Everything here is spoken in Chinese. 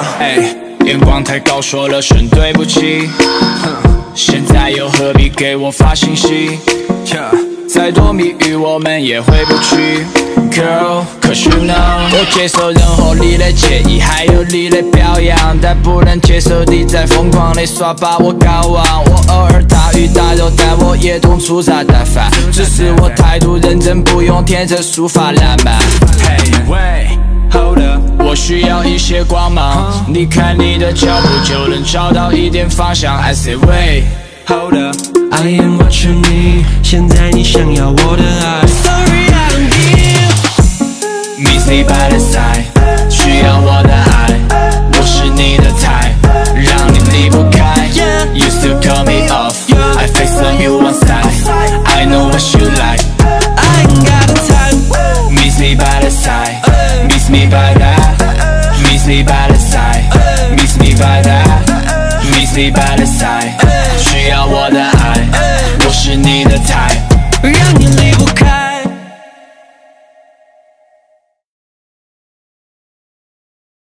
眼光太高，说了声对不起。现在又何必给我发信息？再多谜语我们也回不去。Girl, cause you know 我接受任何你的建议，还有你的表扬，但不能接受你在疯狂的耍把我搞忘。我偶尔大鱼大肉，但我也懂粗茶淡饭，只是我态度认真，不用天真抒发浪漫。Hey, wait, hold up， 我需要一些光芒，你看你的脚步就能找到一点方向。I say wait, hold up，I am what you need， 现在你想要我的爱 ，Sorry I don't give。Missy by the side， 需要我的爱，我是你的菜，让你离不开。You still call me off，I face on you one side，I know what you like。I ain't got the time。Miss me by the side，miss me by that，miss me by the side，miss me by that，miss me by the side， 需要我的爱，我是你的菜， 让你离不开。